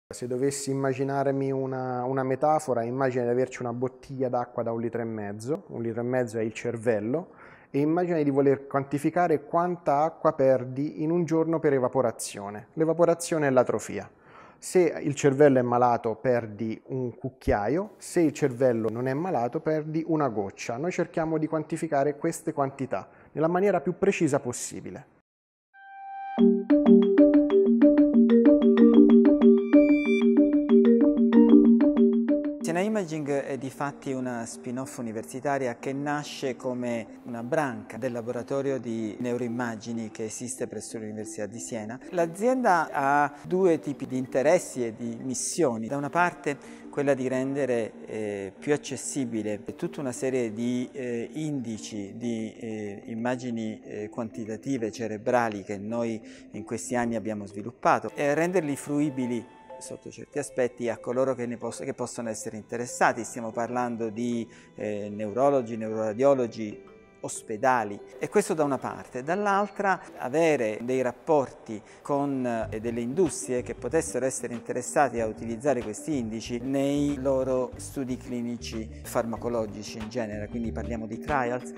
Se dovessi immaginarmi una metafora, immagina di averci una bottiglia d'acqua da 1,5 litri è il cervello, e immagina di voler quantificare quanta acqua perdi in un giorno per evaporazione. L'evaporazione è l'atrofia. Se il cervello è malato perdi un cucchiaio, se il cervello non è malato perdi una goccia. Noi cerchiamo di quantificare queste quantità nella maniera più precisa possibile. Siena Imaging è difatti una spin-off universitaria che nasce come una branca del laboratorio di neuroimmagini che esiste presso l'Università di Siena. L'azienda ha due tipi di interessi e di missioni. Da una parte quella di rendere più accessibile tutta una serie di indici, di immagini quantitative cerebrali che noi in questi anni abbiamo sviluppato e renderli fruibili sotto certi aspetti a coloro che possono essere interessati. Stiamo parlando di neurologi, neuroradiologi, ospedali, e questo da una parte. Dall'altra avere dei rapporti con delle industrie che potessero essere interessate a utilizzare questi indici nei loro studi clinici farmacologici in genere, quindi parliamo di trials.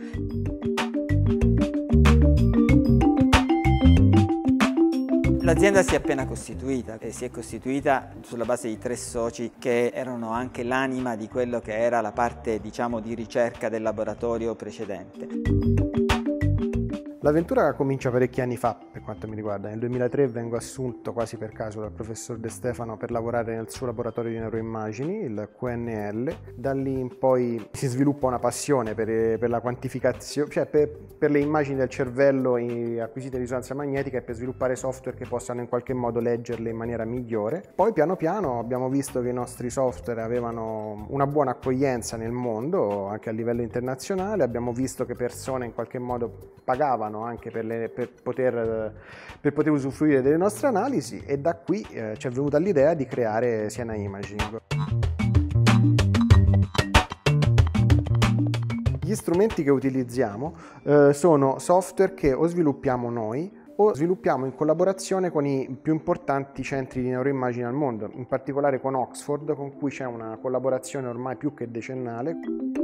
L'azienda si è appena costituita e si è costituita sulla base di 3 soci che erano anche l'anima di quello che era la parte, diciamo, di ricerca del laboratorio precedente. L'avventura comincia parecchi anni fa per quanto mi riguarda. Nel 2003 vengo assunto quasi per caso dal professor De Stefano per lavorare nel suo laboratorio di neuroimmagini, il QNL. Da lì in poi si sviluppa una passione per la quantificazione, cioè per le immagini del cervello acquisite di risonanza magnetica e per sviluppare software che possano in qualche modo leggerle in maniera migliore. Poi piano piano abbiamo visto che i nostri software avevano una buona accoglienza nel mondo, anche a livello internazionale. Abbiamo visto che persone in qualche modo pagavano anche per poter usufruire delle nostre analisi, e da qui ci è venuta l'idea di creare Siena Imaging. Gli strumenti che utilizziamo sono software che o sviluppiamo noi o sviluppiamo in collaborazione con i più importanti centri di neuroimmagine al mondo, in particolare con Oxford, con cui c'è una collaborazione ormai più che decennale.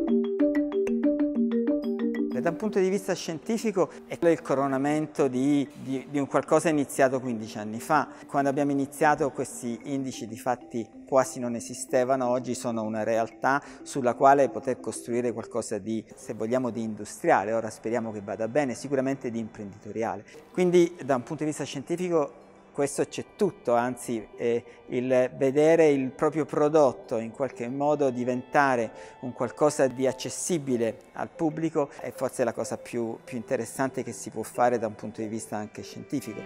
Da un punto di vista scientifico è il coronamento di un qualcosa iniziato 15 anni fa. Quando abbiamo iniziato questi indici di fatti quasi non esistevano, oggi sono una realtà sulla quale poter costruire qualcosa di, se vogliamo, di industriale. Ora speriamo che vada bene, sicuramente di imprenditoriale. Quindi da un punto di vista scientifico questo c'è tutto, anzi il vedere il proprio prodotto in qualche modo diventare un qualcosa di accessibile al pubblico è forse la cosa più interessante che si può fare da un punto di vista anche scientifico.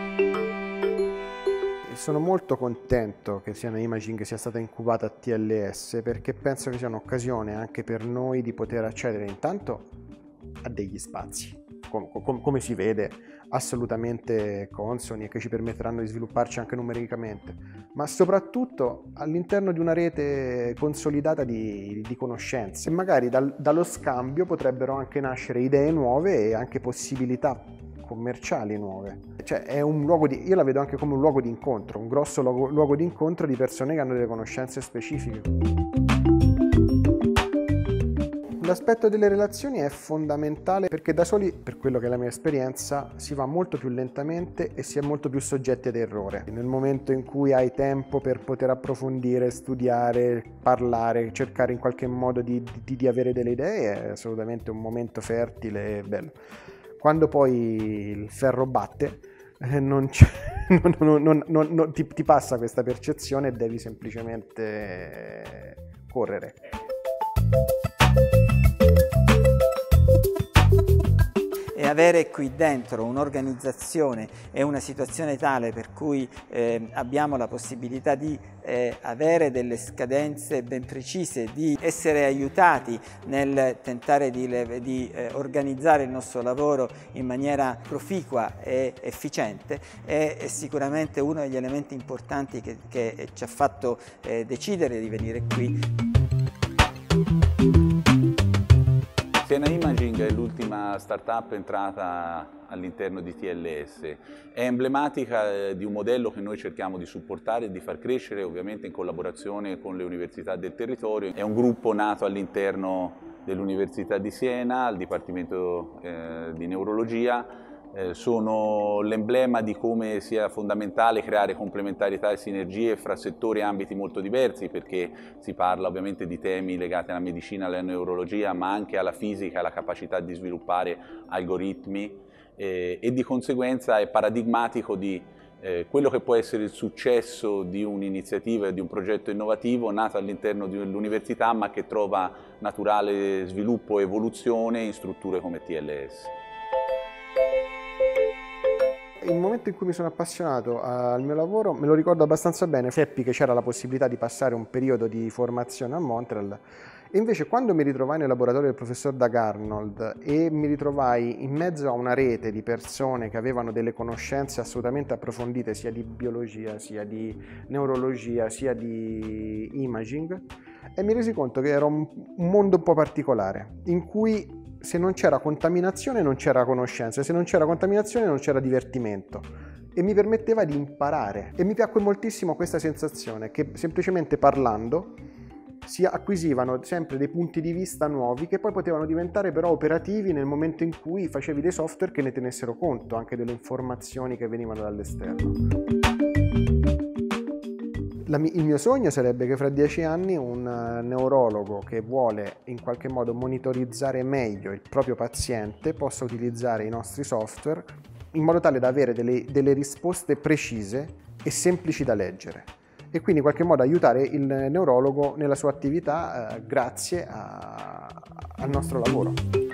Sono molto contento che Siena Imaging sia stata incubata a TLS, perché penso che sia un'occasione anche per noi di poter accedere intanto a degli spazi, come si vede, assolutamente consoni e che ci permetteranno di svilupparci anche numericamente, ma soprattutto all'interno di una rete consolidata di conoscenze. E magari dallo scambio potrebbero anche nascere idee nuove e anche possibilità commerciali nuove. Cioè è un luogo io la vedo anche come un luogo di incontro, un grosso luogo di incontro di persone che hanno delle conoscenze specifiche. L'aspetto delle relazioni è fondamentale, perché da soli, per quello che è la mia esperienza, si va molto più lentamente e si è molto più soggetti ad errore. Nel momento in cui hai tempo per poter approfondire, studiare, parlare, cercare in qualche modo di avere delle idee, è assolutamente un momento fertile e bello. Quando poi il ferro batte, ti passa questa percezione e devi semplicemente correre. E avere qui dentro un'organizzazione e una situazione tale per cui abbiamo la possibilità di avere delle scadenze ben precise, di essere aiutati nel tentare di organizzare il nostro lavoro in maniera proficua e efficiente è sicuramente uno degli elementi importanti che ci ha fatto decidere di venire qui. Siena Imaging è l'ultima startup entrata all'interno di TLS. È emblematica di un modello che noi cerchiamo di supportare e di far crescere, ovviamente in collaborazione con le università del territorio. È un gruppo nato all'interno dell'Università di Siena, al Dipartimento di Neurologia. Sono l'emblema di come sia fondamentale creare complementarietà e sinergie fra settori e ambiti molto diversi, perché si parla ovviamente di temi legati alla medicina, alla neurologia, ma anche alla fisica, alla capacità di sviluppare algoritmi e di conseguenza è paradigmatico di quello che può essere il successo di un'iniziativa e di un progetto innovativo nato all'interno dell'università, ma che trova naturale sviluppo e evoluzione in strutture come TLS. Il momento in cui mi sono appassionato al mio lavoro me lo ricordo abbastanza bene. Seppi che c'era la possibilità di passare un periodo di formazione a Montreal e invece quando mi ritrovai nel laboratorio del professor Doug Arnold e mi ritrovai in mezzo a una rete di persone che avevano delle conoscenze assolutamente approfondite sia di biologia, sia di neurologia, sia di imaging, e mi resi conto che era un mondo un po' particolare in cui se non c'era contaminazione non c'era conoscenza, se non c'era contaminazione non c'era divertimento, e mi permetteva di imparare. E mi piacque moltissimo questa sensazione che semplicemente parlando si acquisivano sempre dei punti di vista nuovi che poi potevano diventare però operativi nel momento in cui facevi dei software che ne tenessero conto anche delle informazioni che venivano dall'esterno. Il mio sogno sarebbe che fra 10 anni un neurologo che vuole in qualche modo monitorizzare meglio il proprio paziente possa utilizzare i nostri software in modo tale da avere delle risposte precise e semplici da leggere e quindi in qualche modo aiutare il neurologo nella sua attività grazie al nostro lavoro.